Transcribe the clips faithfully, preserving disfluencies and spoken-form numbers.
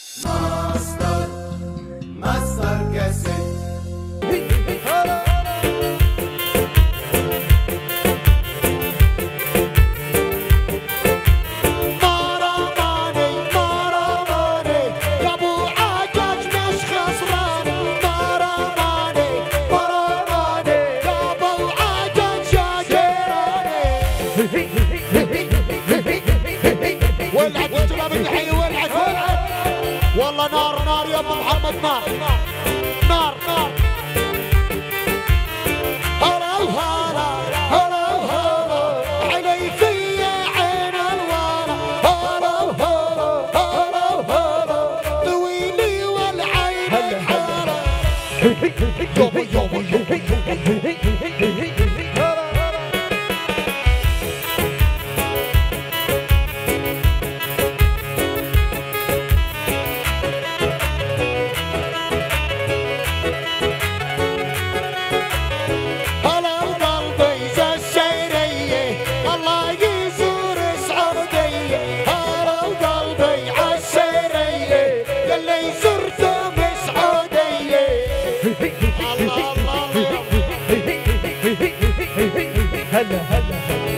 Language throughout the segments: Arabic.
ماستر ماستركاسيت. والله نار نار يا ابو محمد، نار نار نار. هلا وهلا هلا وهلا علي في عين الورا. هلا وهلا هلا وهلا طويلي والعين الحارة. يابا يابا يابا هلا هلا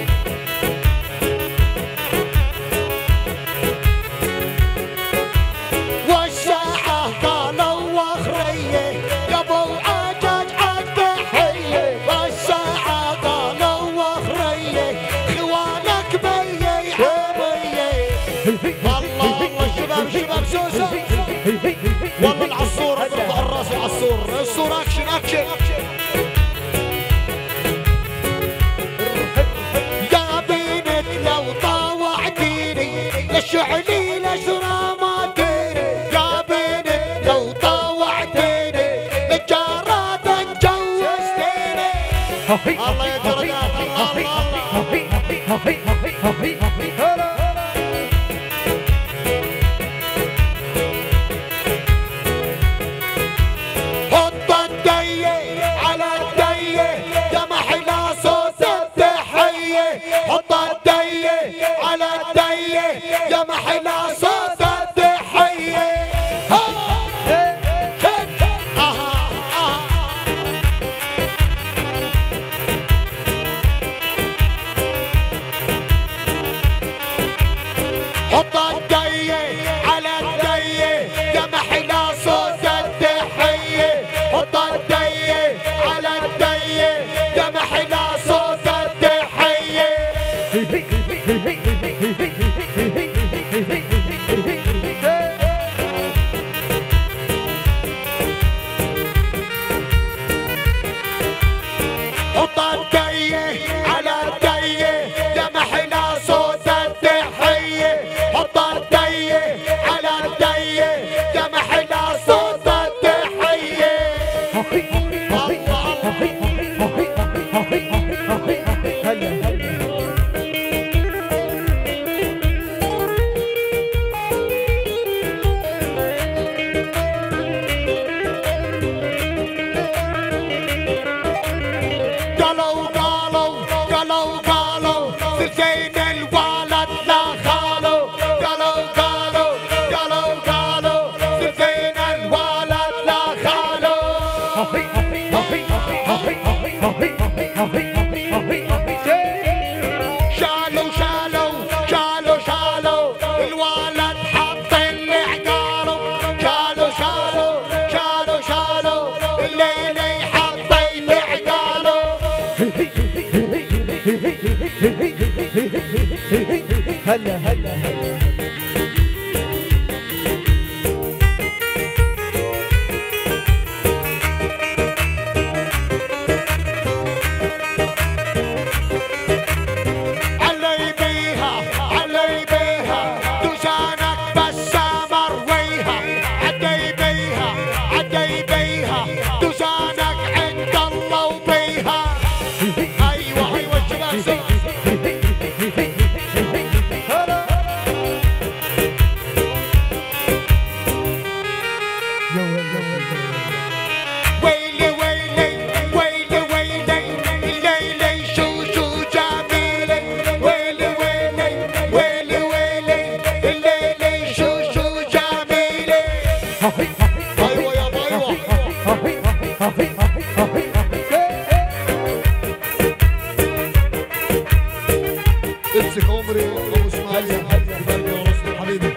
والساعة قالوا وخرية يا ابو عجاج عالتحية. والساعة قالوا وخرية خوانك بيي حبية. والله والله الشباب الشباب سوسة. والله العصور اضرب على الراس العصور. الصورة اكشن اكشن. شعلي لشرى ما تيري يا بنت لو طوعتيني للجارات اتجوزتيني. الله يا درجات الله الله. حط الدية على الدية يا محلى صوت التحية. حط الدية على الدية يا محلى صوت التحية. حط الدية على الدية يا محلى صوت التحية. حط الدية على الدية يا محلى صوت التحية. حط الدية على الدية يا محلى صوت التحية. حط الدية على الدية يا محلى صوت التحية. قالوا قالوا قالوا قالوا سجين الولد لا خالو. قالوا قالوا قالوا قالوا سجين الولد لا خالو. شالوا شالوا شالوا شالوا الولد حط اللي عقاله. شالوا شالوا شالوا شالوا الليلي حطيت عقاله. هلا هلا هلا علي بيها علي بيها دوشانك بس مرويها. عدي بيها عدي بيها دوشانك عند الله وبيها. ايوه ايوه الشباب ايوه يا ايوه امسك عمري ابو اسماعيل قلبي وراسي حبيبي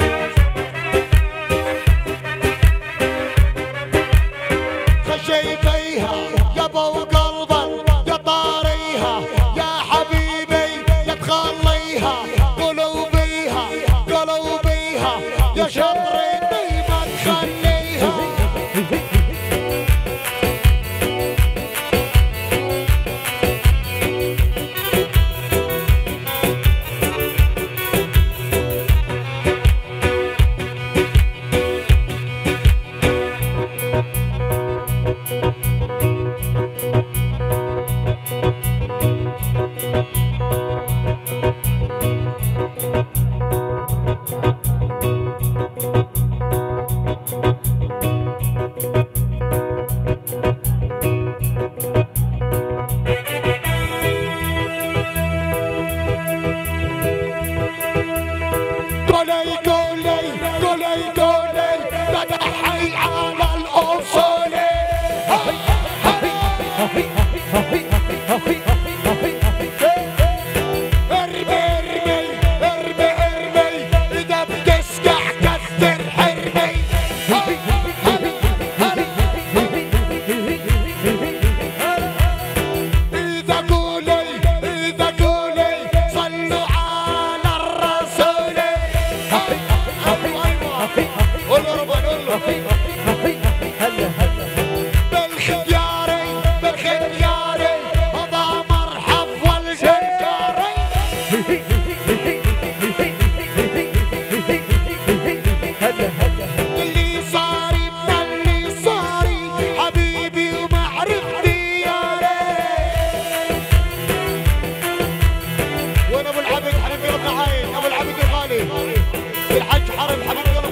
خشيتيها يا ابو قلبك يا طاريها يا حبيبي يا تخليها قولوا بيها قولوا بيها يا شطريطي ما تخليها قولي قولي قولي قولي تحي على الأصول ارمي ارمي ارمي ارمي إذا بتسقع كثر حرمي إذا قولي إذا قولي صلوا على الرسول قول له ربنا قول له بالخياري بالخياري هذا مرحب والجنجاري اللي صاري من اللي صاري حبيبي ومعرف دياري وين ابو العبد حبيبي ربنا عين ابو العبد الغالي الحج حرم حبيبي